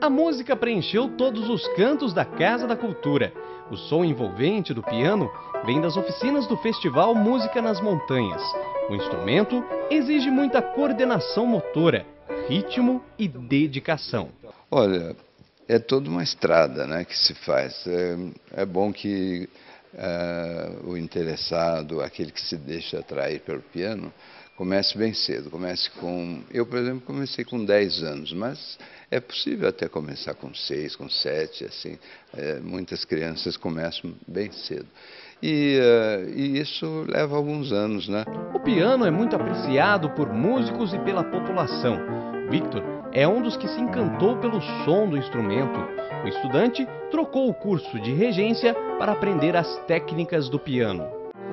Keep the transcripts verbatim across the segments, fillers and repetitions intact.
A música preencheu todos os cantos da Casa da Cultura. O som envolvente do piano vem das oficinas do Festival Música nas Montanhas. O instrumento exige muita coordenação motora, ritmo e dedicação. Olha, é toda uma estrada, né, que se faz. É, é bom que é, o interessado, aquele que se deixa atrair pelo piano, comece bem cedo. Comece com... Eu, por exemplo, comecei com dez anos, mas é possível até começar com seis, com sete, assim. É, muitas crianças começam bem cedo. E, uh, e isso leva alguns anos, né? O piano é muito apreciado por músicos e pela população. Victor é um dos que se encantou pelo som do instrumento. O estudante trocou o curso de regência para aprender as técnicas do piano.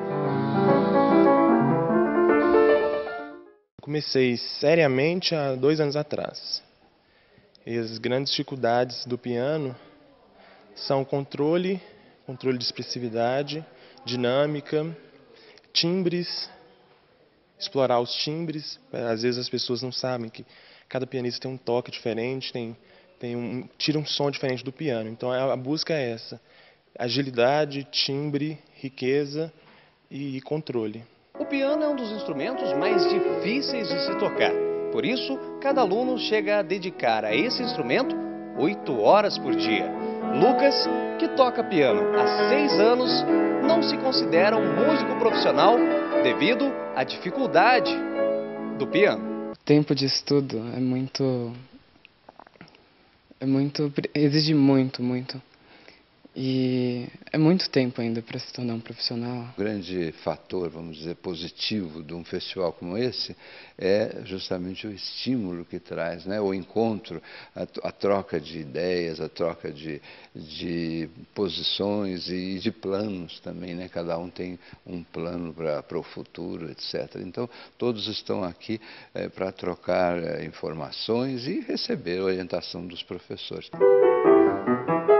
Comecei seriamente há dois anos atrás. E as grandes dificuldades do piano são controle, controle de expressividade, dinâmica, timbres, explorar os timbres. Às vezes as pessoas não sabem que cada pianista tem um toque diferente, tem, tem um, tira um som diferente do piano. Então a busca é essa: agilidade, timbre, riqueza e controle. O piano é um dos instrumentos mais difíceis de se tocar. Por isso, cada aluno chega a dedicar a esse instrumento oito horas por dia. Lucas, que toca piano há seis anos, não se considera um músico profissional devido à dificuldade do piano. O tempo de estudo é muito... é muito... exige muito, muito. E é muito tempo ainda para se tornar um profissional. O grande fator, vamos dizer, positivo de um festival como esse é justamente o estímulo que traz, né? O encontro, a, a troca de ideias, a troca de, de posições e de planos também, né? Cada um tem um plano para o futuro, etcétera. Então, todos estão aqui é, para trocar é, informações e receber a orientação dos professores.